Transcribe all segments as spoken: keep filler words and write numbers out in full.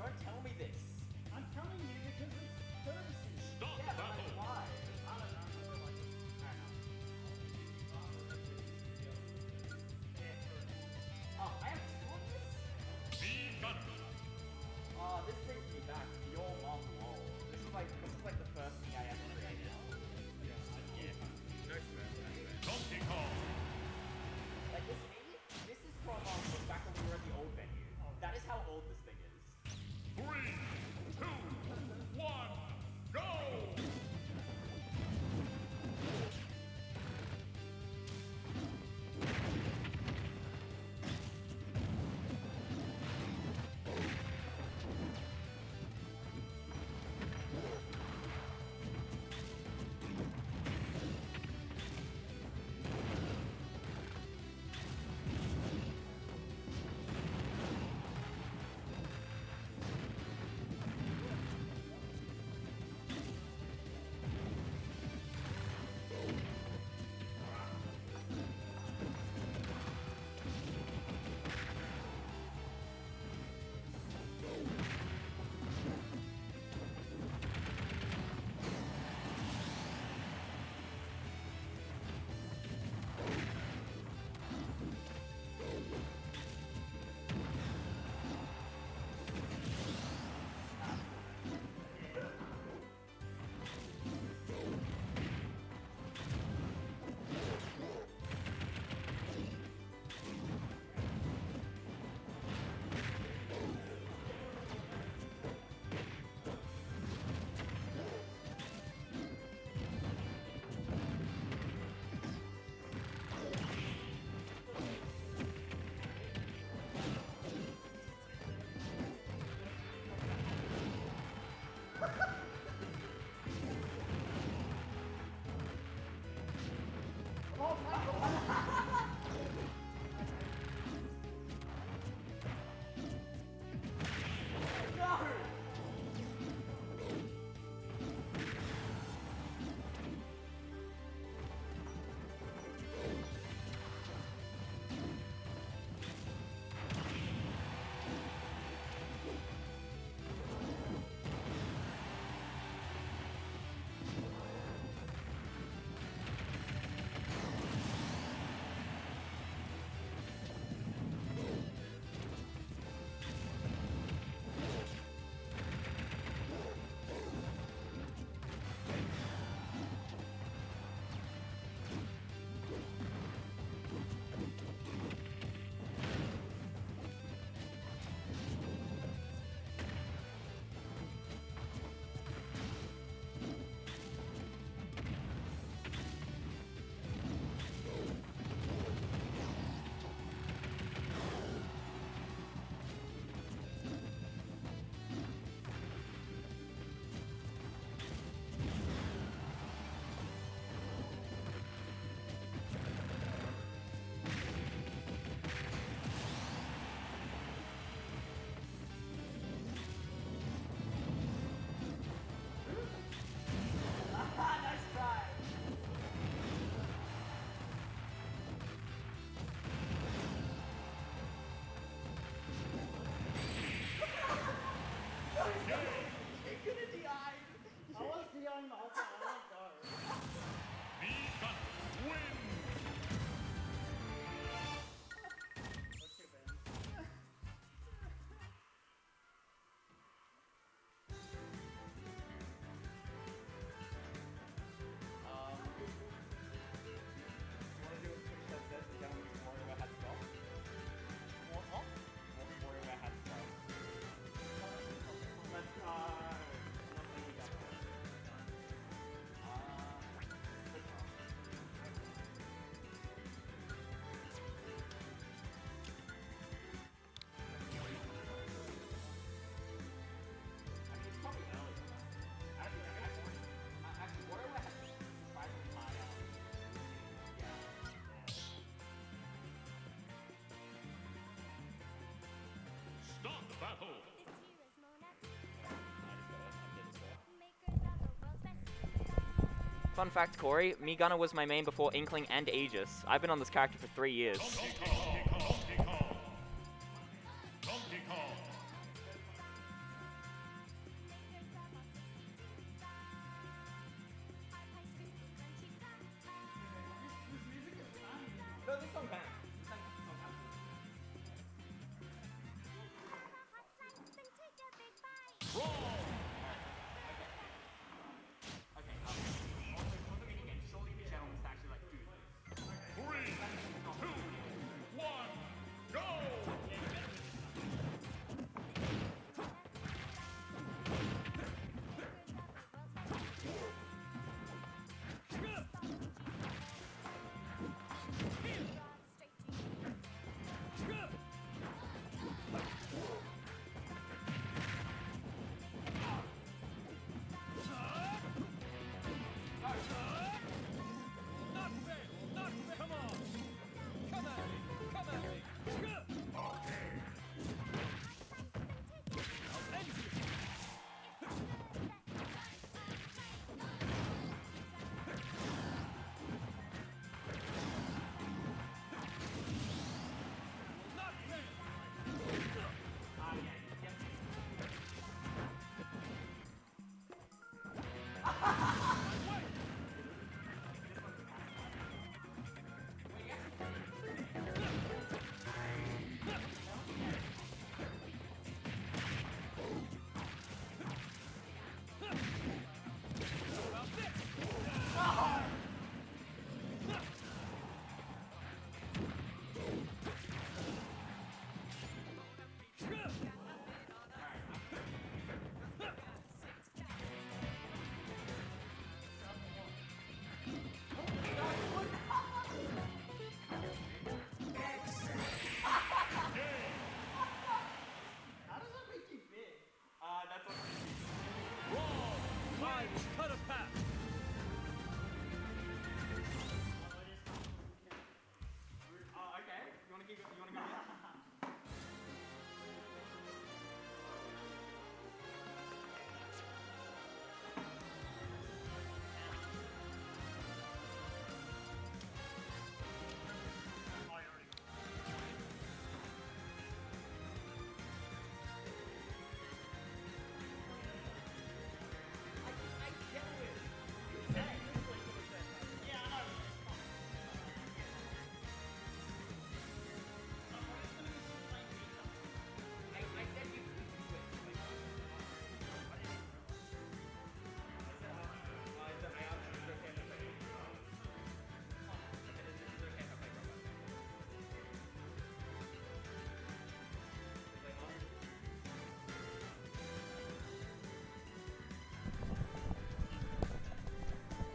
Don't tell me this. I'm telling you because it's courtesy. Stop Yeah, the but battle. like, why? I don't know. I feel like it. Fair enough. Oh, I have two of this? Be gunner. Oh, this brings me back. Your mom lol. This is like this is like the first thing I ever created. Donkey Kong. Like this this is from um, from back when we were at the old venue. That is how old this thing is. Three, two, one, go! Fun fact, Corey, Me Gunner was my main before Inkling and Aegis. I've been on this character for three years. Donkey Kong. Donkey Kong. Donkey Kong.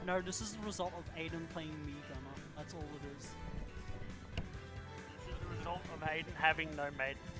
no, this is the result of Aiden playing me gunner. That's all it is. This is the result of Aiden having no mate.